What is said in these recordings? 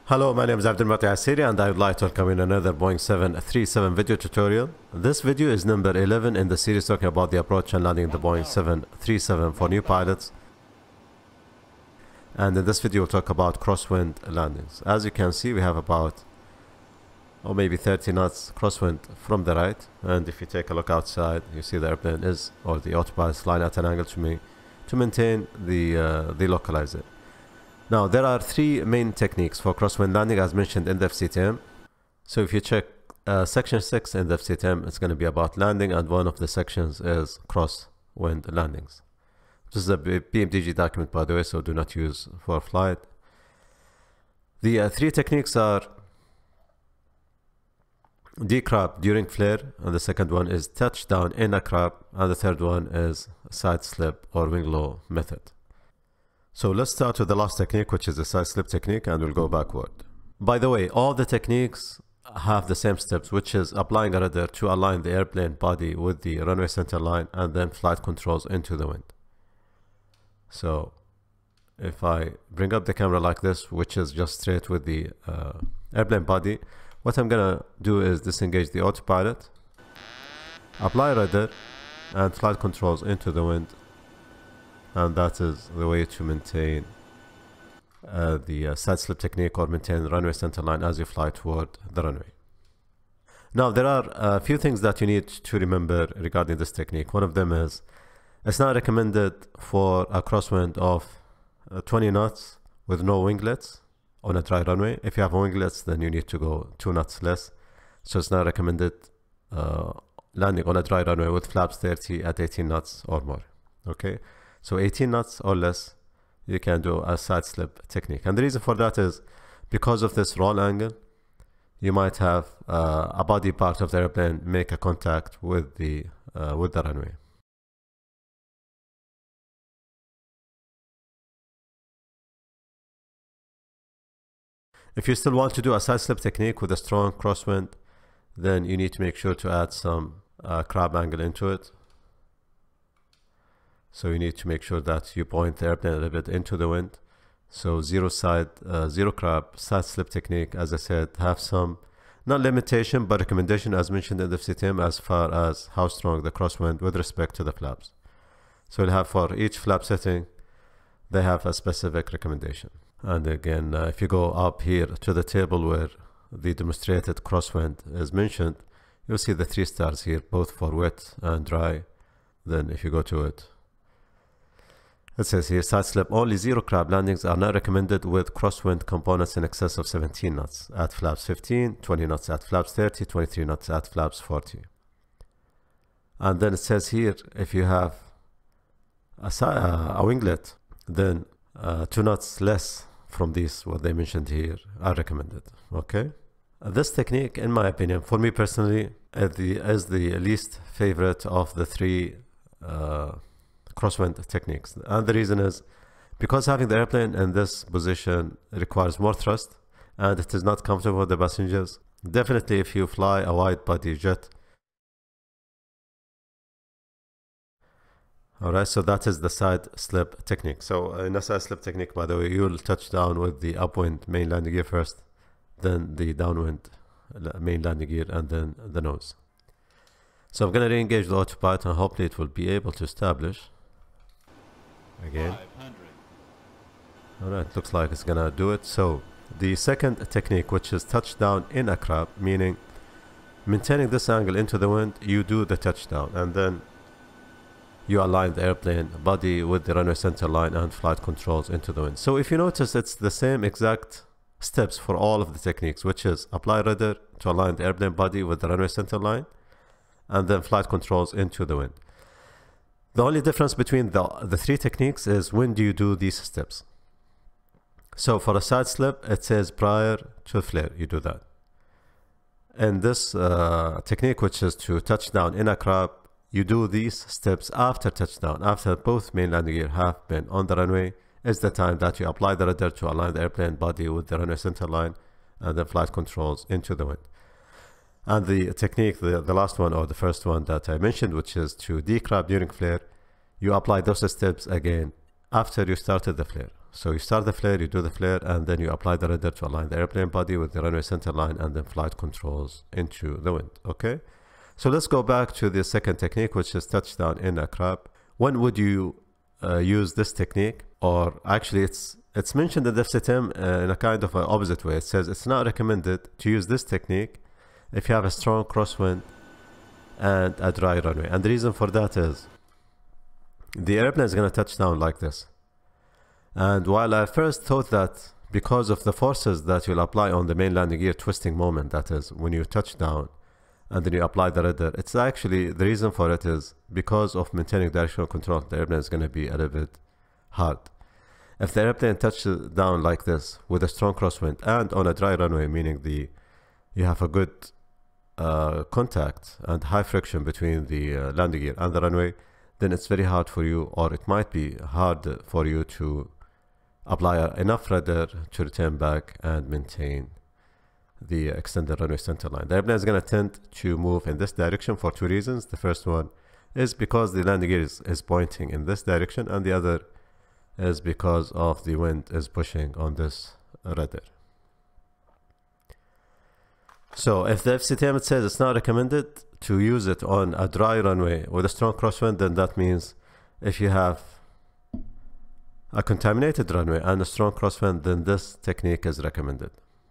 Hello, my name is Abdul and I would like to welcome you in another Boeing 737 video tutorial. This video is number 11 in the series talking about the approach and landing the Boeing 737 for new pilots. And in this video we'll talk about crosswind landings. As you can see, we have about maybe 30 knots crosswind from the right, and if you take a look outside you see the airplane is, or the autopilot is flying at an angle to me to maintain the localizer. Now, there are three main techniques for crosswind landing as mentioned in the FCTM. So if you check section 6 in the FCTM, it's going to be about landing, and one of the sections is crosswind landings. This is a BMDG document, by the way, so do not use for flight. The three techniques are decrab during flare, and the second one is touchdown in a crab, and the third one is side slip or wing low method. So let's start with the last technique, which is the Sideslip Technique, and we'll go backward. By the way, all the techniques have the same steps, which is applying a rudder to align the airplane body with the runway center line, and then flight controls into the wind. So if I bring up the camera like this, which is just straight with the airplane body, what I'm gonna do is disengage the autopilot, apply rudder and flight controls into the wind. And that is the way to maintain the side slip technique, or maintain the runway center line as you fly toward the runway. Now, there are a few things that you need to remember regarding this technique. One of them is it's not recommended for a crosswind of 20 knots with no winglets on a dry runway. If you have winglets, then you need to go 2 knots less. So it's not recommended landing on a dry runway with flaps 30 at 18 knots or more. Okay. So 18 knots or less, you can do a side slip technique. And the reason for that is because of this roll angle, you might have a body part of the airplane make a contact with the runway. If you still want to do a side slip technique with a strong crosswind, then you need to make sure to add some crab angle into it. So you need to make sure that you point the airplane a little bit into the wind. So zero crab, side slip technique, as I said, have some, not limitation, but recommendation as mentioned in the FCTM as far as how strong the crosswind with respect to the flaps. So we'll have for each flap setting, they have a specific recommendation. And again, if you go up here to the table where the demonstrated crosswind is mentioned, you'll see the 3 stars here, both for wet and dry. Then if you go to it, it says here, side slip, only zero crab landings are not recommended with crosswind components in excess of 17 knots at flaps 15, 20 knots at flaps 30, 23 knots at flaps 40. And then it says here, if you have a winglet, then 2 knots less from these, what they mentioned here, are recommended. Okay. This technique, in my opinion, for me personally, is the least favorite of the 3 crosswind techniques. And the reason is because having the airplane in this position requires more thrust, and it is not comfortable for the passengers. Definitely if you fly a wide body jet. Alright, so that is the side slip technique. So in a side slip technique, by the way, you will touch down with the upwind main landing gear first, then the downwind main landing gear, and then the nose. So I'm going to re-engage the autopilot, and hopefully it will be able to establish again. Alright, looks like it's gonna do it. So the second technique, which is touchdown in a crab, meaning maintaining this angle into the wind, you do the touchdown and then you align the airplane body with the runway center line and flight controls into the wind. So if you notice, it's the same exact steps for all of the techniques, which is apply rudder to align the airplane body with the runway center line, and then flight controls into the wind. The only difference between the 3 techniques is when do you do these steps. So for a side slip, it says prior to flare, you do that. And this technique, which is to touchdown in a crab, you do these steps after touchdown, after both main landing gear have been on the runway, is the time that you apply the rudder to align the airplane body with the runway center line, and then flight controls into the wind. And the technique, the last one, or the first one that I mentioned, which is to decrab during flare, you apply those steps again after you started the flare. So you start the flare, you do the flare, and then you apply the rudder to align the airplane body with the runway center line, and then flight controls into the wind. Okay, so let's go back to the second technique, which is touchdown in a crab. When would you use this technique? Or actually it's mentioned in the FCTM in a kind of an opposite way. It says it's not recommended to use this technique if you have a strong crosswind and a dry runway. And the reason for that is the airplane is going to touch down like this. And while I first thought that because of the forces that you'll apply on the main landing gear twisting moment, that is when you touch down and then you apply the rudder, it's actually, the reason for it is because of maintaining directional control. The airplane is going to be a little bit hard. If the airplane touches down like this with a strong crosswind and on a dry runway, meaning you have a good contact and high friction between the landing gear and the runway, then it's very hard for you, or it might be hard for you to apply enough rudder to return back and maintain the extended runway center line. The airplane is going to tend to move in this direction for two reasons. The first one is because the landing gear is pointing in this direction, and the other is because of the wind is pushing on this rudder. So if the FCTM it says it's not recommended to use it on a dry runway with a strong crosswind, then that means if you have a contaminated runway and a strong crosswind, then this technique is recommended.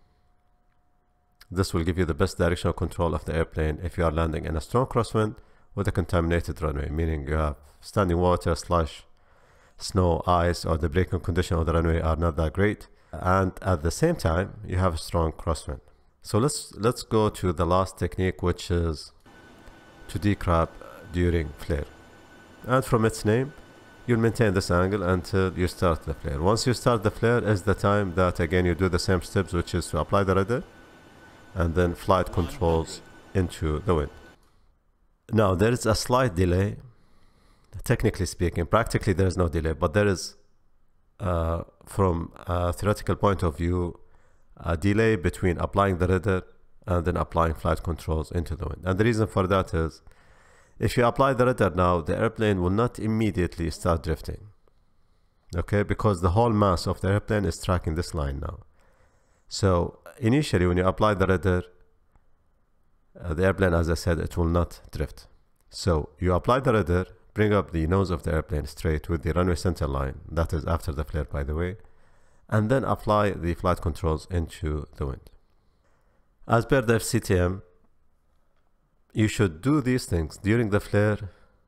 This will give you the best directional control of the airplane if you are landing in a strong crosswind with a contaminated runway, meaning you have standing water, slush, snow, ice, or the braking condition of the runway are not that great, and at the same time you have a strong crosswind. So let's go to the last technique, which is to decrab during flare. And from its name, you'll maintain this angle until you start the flare. Once you start the flare is the time that again you do the same steps, which is to apply the rudder and then flight controls into the wind. Now there is a slight delay, technically speaking. Practically there is no delay, but there is from a theoretical point of view a delay between applying the rudder and then applying flight controls into the wind. And the reason for that is if you apply the rudder now, the airplane will not immediately start drifting, okay, because the whole mass of the airplane is tracking this line now. So initially when you apply the rudder, the airplane, as I said, it will not drift. So you apply the rudder, bring up the nose of the airplane straight with the runway center line, that is after the flare by the way, and then apply the flight controls into the wind. As per the FCTM, you should do these things during the flare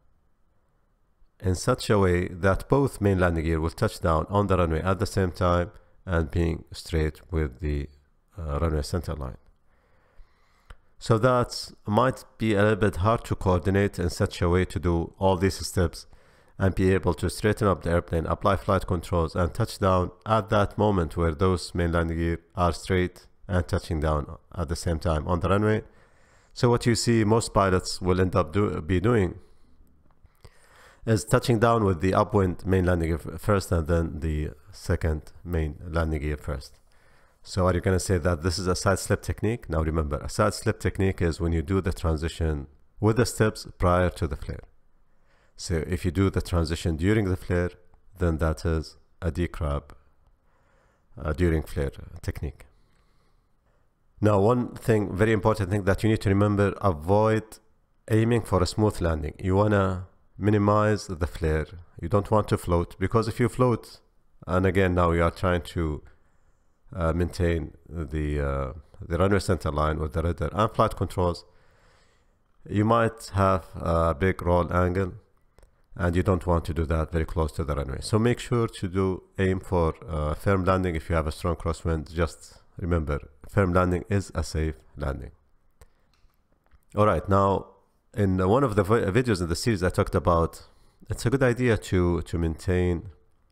in such a way that both main landing gear will touch down on the runway at the same time and being straight with the runway center line. So that might be a little bit hard to coordinate in such a way to do all these steps and be able to straighten up the airplane, apply flight controls, and touch down at that moment where those main landing gear are straight and touching down at the same time on the runway. So what you see most pilots will end up be doing is touching down with the upwind main landing gear first and then the second main landing gear first. So are you going to say that this is a side slip technique? Now remember, a side slip technique is when you do the transition with the steps prior to the flare. So if you do the transition during the flare, then that is a decrab during flare technique. Now one thing, very important thing that you need to remember, avoid aiming for a smooth landing. You want to minimize the flare. You don't want to float, because if you float, and again now you are trying to maintain the runway center line with the rudder and flight controls, you might have a big roll angle, and you don't want to do that very close to the runway. So make sure to aim for firm landing. If you have a strong crosswind, just remember, firm landing is a safe landing. Alright, now in one of the videos in the series I talked about, it's a good idea to maintain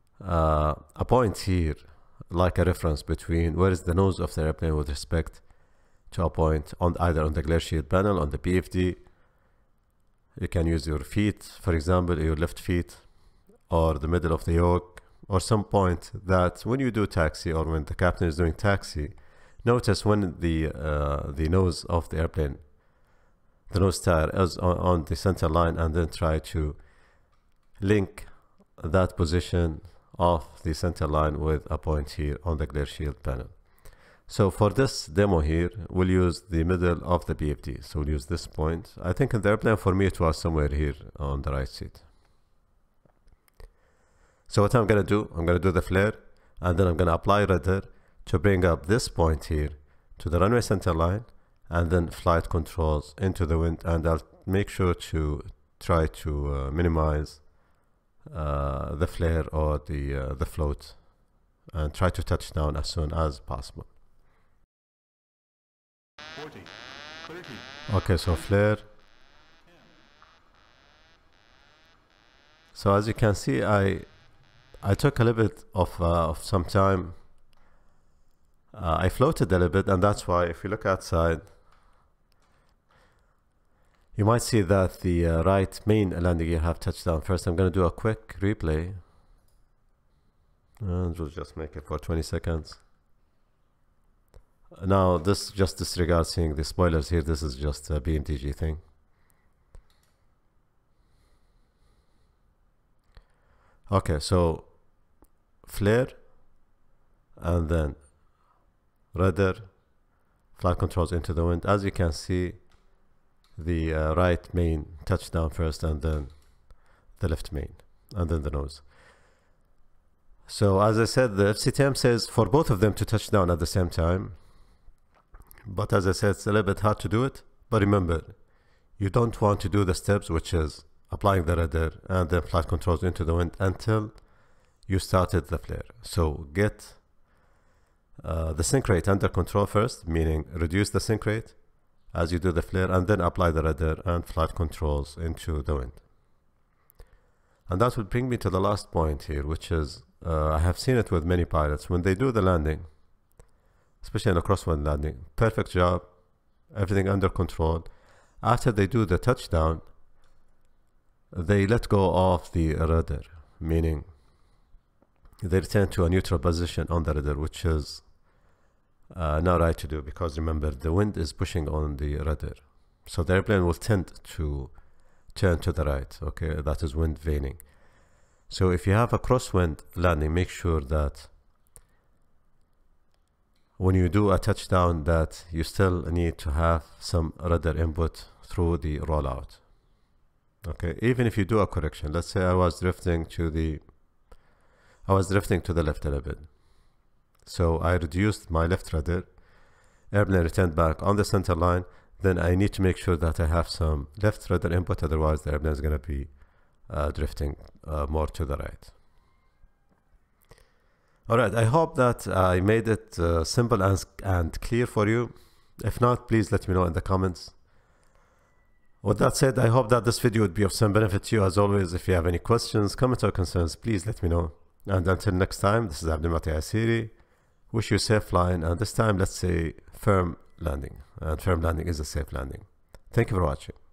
a point here, like a reference between where is the nose of the airplane with respect to a point on either on the glare shield panel, on the PFD. You can use your feet, for example, your left feet, or the middle of the yoke, or some point that when you do taxi or when the captain is doing taxi, notice when the nose of the airplane, the nose tire is on the center line, and then try to link that position off the center line with a point here on the glare shield panel. So for this demo here, we'll use the middle of the BFD. So we'll use this point. I think in the airplane for me it was somewhere here on the right seat. So what I'm going to do, I'm going to do the flare, and then I'm going to apply rudder to bring up this point here to the runway center line, and then flight controls into the wind, and I'll make sure to try to minimize the flare or the float, and try to touch down as soon as possible. 40, 30. Okay, so flare. So as you can see, I took a little bit of some time. I floated a little bit, and that's why if you look outside, you might see that the right main landing gear have touched down first. I'm going to do a quick replay, and we'll just make it for 20 seconds. Now this just disregards seeing the spoilers here. This is just a Lndg thing. Okay, so flare, and then rudder, flight controls into the wind. As you can see, the right main touched down first, and then the left main, and then the nose. So as I said, the FCTM says for both of them to touch down at the same time. But as I said, it's a little bit hard to do it. But remember, you don't want to do the steps, which is applying the rudder and then flight controls into the wind, until you started the flare. So get the sink rate under control first, meaning reduce the sink rate as you do the flare, and then apply the rudder and flight controls into the wind. And that will bring me to the last point here, which is I have seen it with many pilots when they do the landing, especially in a crosswind landing. Perfect job, everything under control. After they do the touchdown, they let go of the rudder, meaning they return to a neutral position on the rudder, which is not right to do, because remember, the wind is pushing on the rudder, so the airplane will tend to turn to the right. Okay, that is wind vaning. So if you have a crosswind landing, make sure that when you do a touchdown, that you still need to have some rudder input through the rollout. Okay, even if you do a correction, let's say I was drifting to the left a little bit, so I reduced my left rudder, airplane returned back on the center line, then I need to make sure that I have some left rudder input, otherwise the airplane is going to be drifting more to the right. Alright, I hope that I made it simple and clear for you. If not, please let me know in the comments. With that said, I hope that this video would be of some benefit to you. As always, if you have any questions, comments or concerns, please let me know. And until next time, this is Abdul Asiri. Wish you safe flying, and this time let's say firm landing. And firm landing is a safe landing. Thank you for watching.